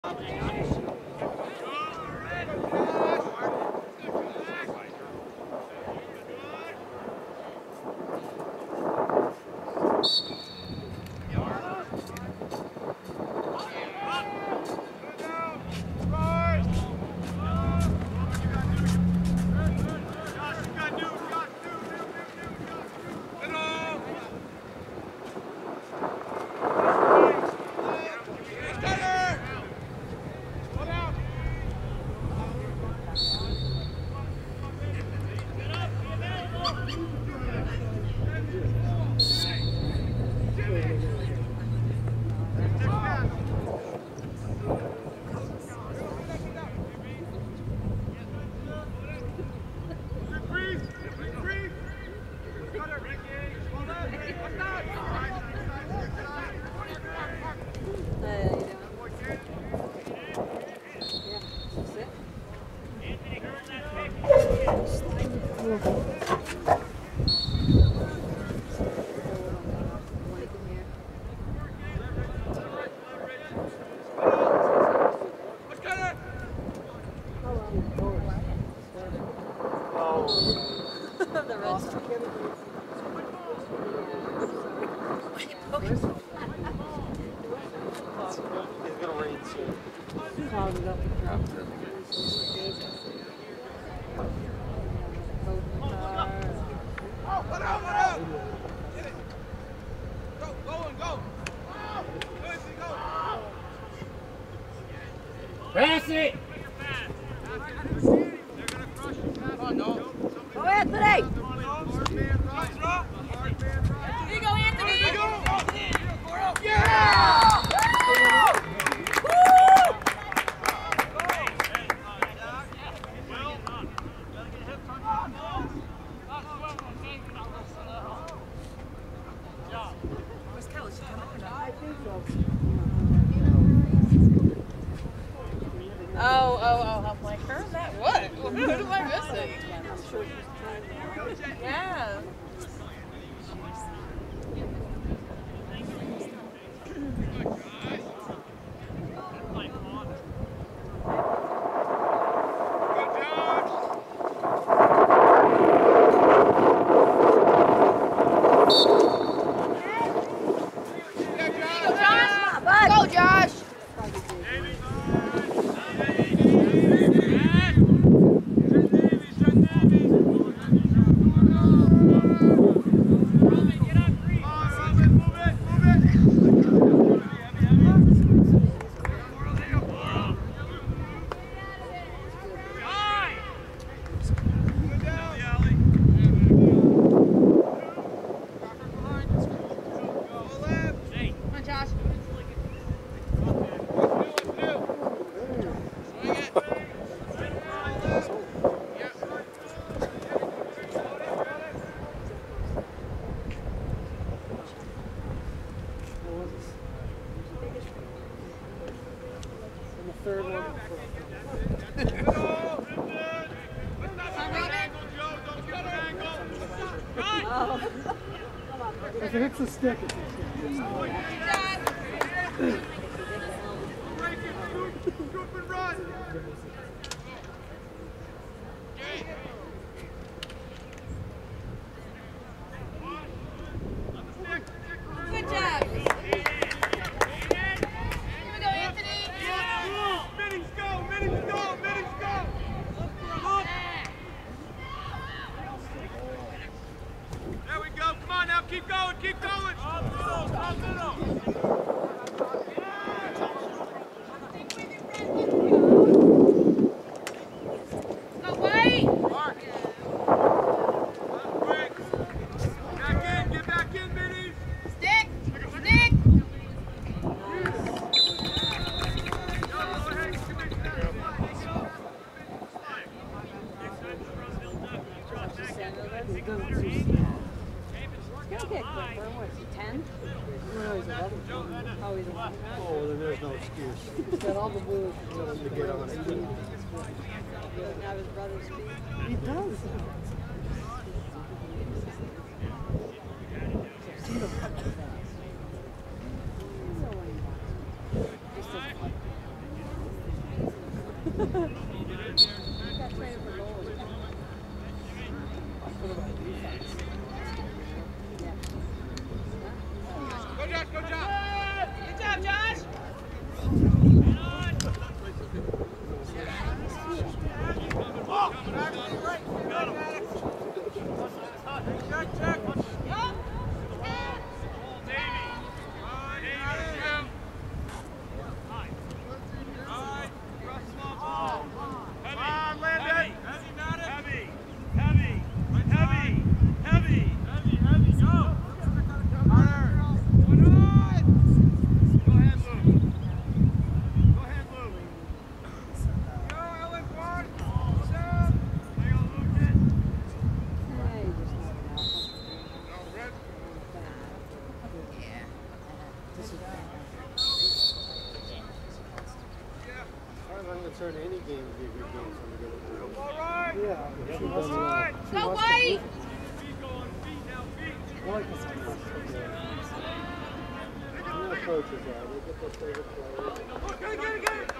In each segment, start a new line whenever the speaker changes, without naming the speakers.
Pass it!
Go, Anthony! Here you go, Anthony! Yeah! Oh, I'm like, how's that? What? Who am I missing? Yeah. Go, Josh!
If it hits the stick, it's a stick.
Good job. Here we go, Anthony.
Minutes go, minutes go, minutes go. There we go. Come on now, keep going, keep going.
Go, White.
Back in, get back in, Minnies.
Stick. Stick.
What is he, 10?
No, he's 11.
Oh, he's 11.
Oh, then there's no excuse. He's got all the blues to get on it.
He doesn't have his brother's speed.
He does.
got traded for goals.
What about defense?
Yeah.
Go, Josh, go, Josh!
Good job, Josh.
Check, check!
Turn any game to be a good game from the good.
All right!
Yeah, she wants to. She
Go
wants
White!
to. I like the coaches are. They get their favorite players.
Get it!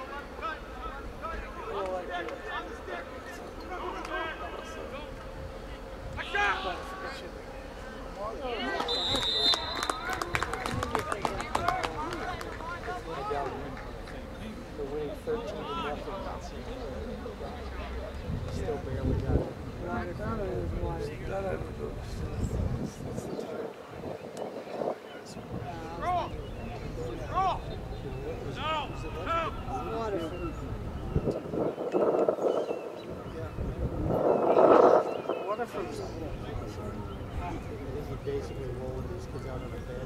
They're winning 13-0. Still barely got it. He basically rolled these kids out of the bed.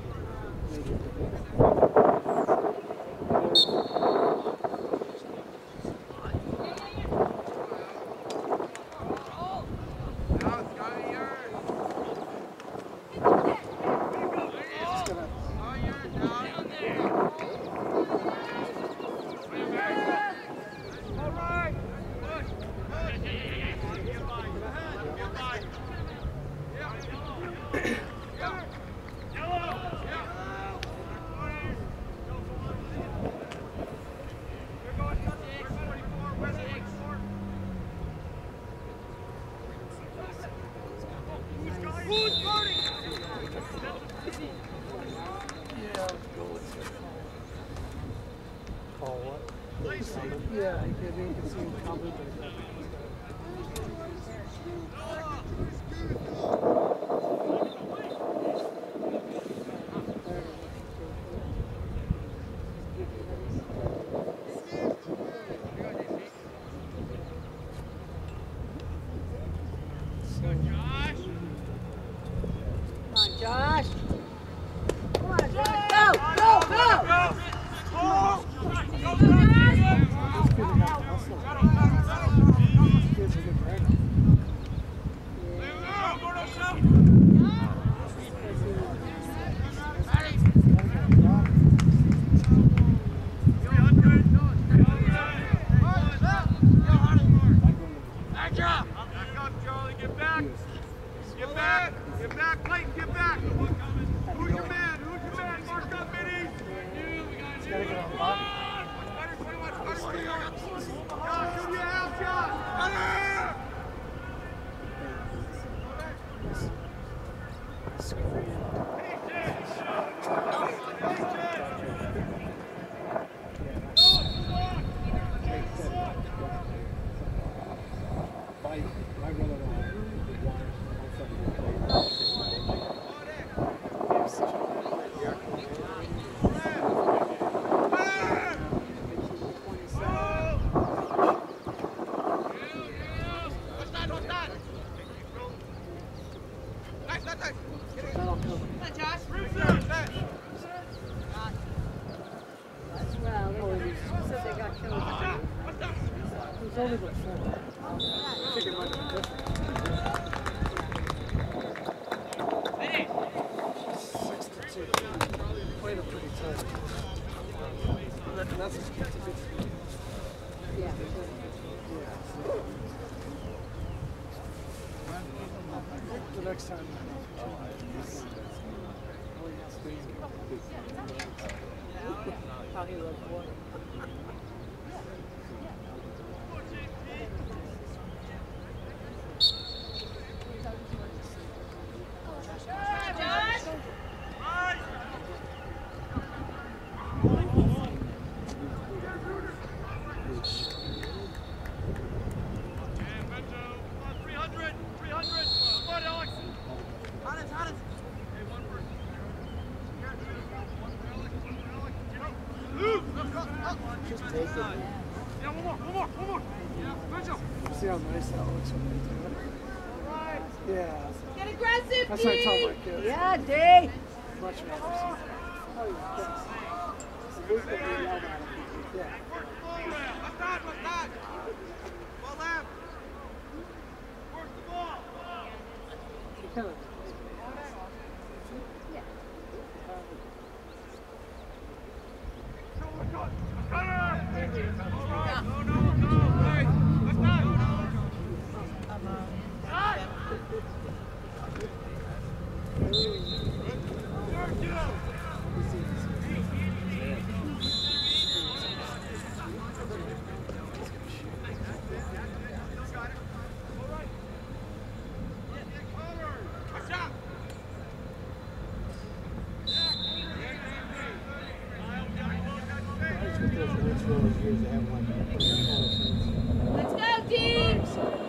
Yeah, you can see him probably.
Josh! Come on, Josh! Go! Go! Go!
Get back, Clayton, get back! Who's your man? Mark up, Minnie!
Gotta get on the bottom.
Josh, give me a half shot!
My brother it's only been 4. I think it might be different. 6-2. Played it pretty tight. That's a good speed.
Yeah.
The next time.
How he loves water.
Take it.
Yeah, one more. Yeah, Mitchell.
See how nice that looks when they do it? Yeah.
Get aggressive,
That's what I tell my kids.
Yeah, Dave.
Much better. Oh, yeah. Yes. At least they yell at him. Yeah.
Work the ball, Lamb. Let's not. Ball, Lamb. Work the ball.
She kind of.
Let's go, team!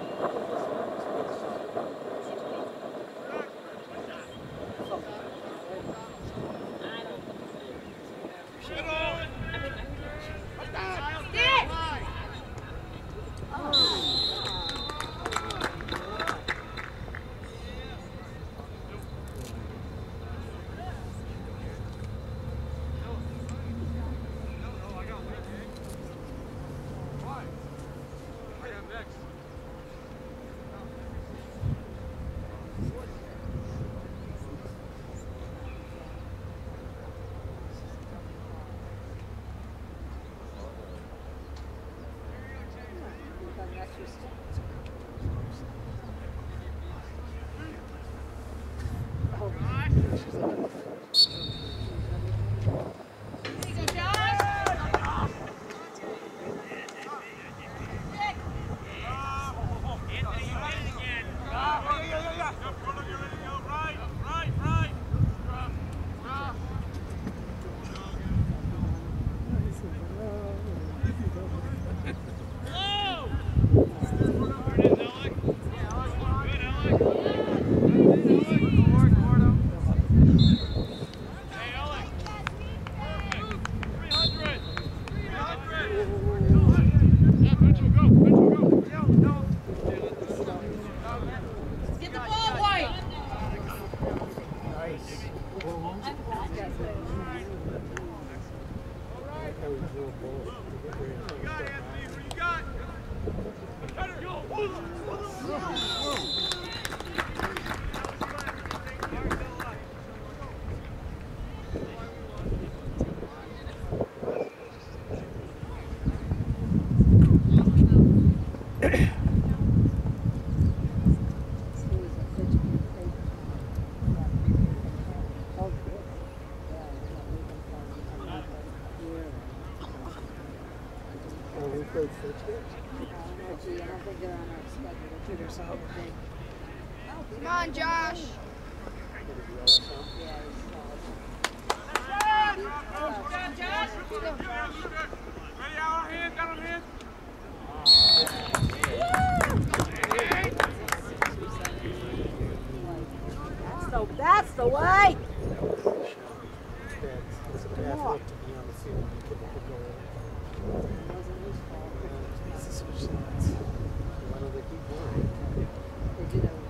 Come on, Josh.
Ready, out on hand, got on hand.
That's the way.
It's a bad look to be on the field when you give up a goal. Why don't they keep going?
They do that with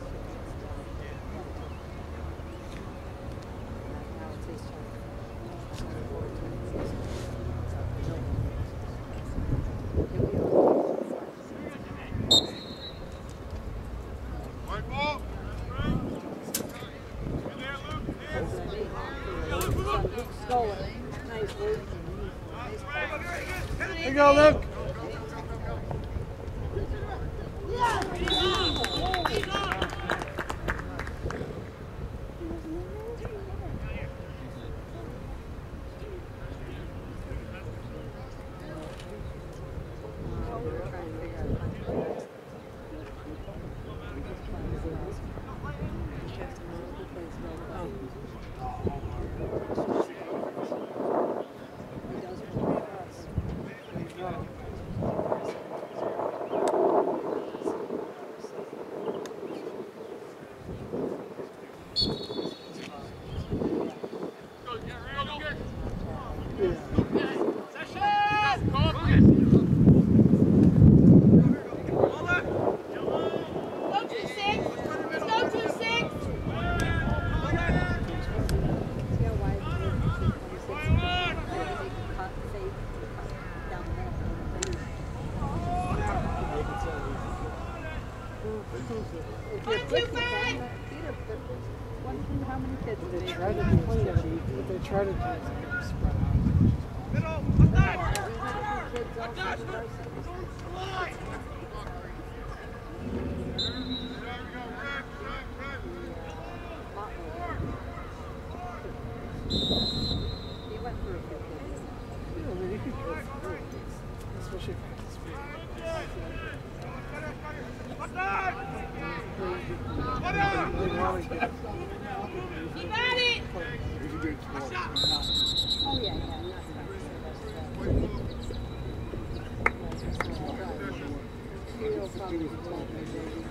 now it's his turn.
White ball. In there, Luke.
Stolen. Nice, Luke.
Here you go, Luke.
Go,
Go 2-6. Let's go 2-6.
See how wide it is? 26. Cut, save, cut down the middle. If you're quick, you can, but Peter, one thing, how many kids do
They
they
try to
have?
do what they try to do is get them spread out.
Kids all over the varsity. He went through a few kids.
I mean, you could go through it, especially if it's free. They want to get
You got it.
Oh, yeah, yeah. He'll probably be told me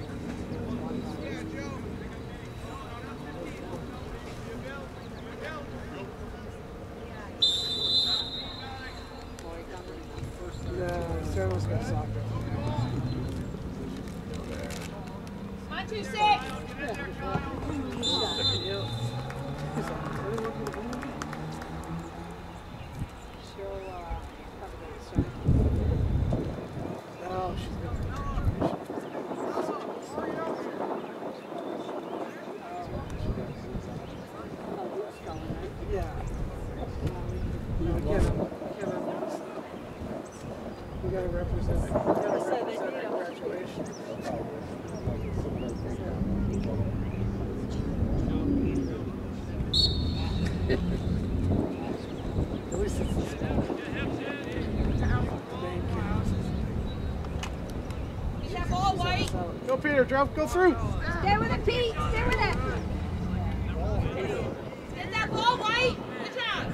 No, Sarah's got soccer.
On 2-6.
she'll probably get started.
No, she's got
Oh, Luke's going, right?
yeah. Again, we gotta represent graduation. At least it's the school. Thank you.
Is that ball white?
Go, Peter, drop, go through.
Stay with it, Pete. Stay with it. Is that ball white? Good job.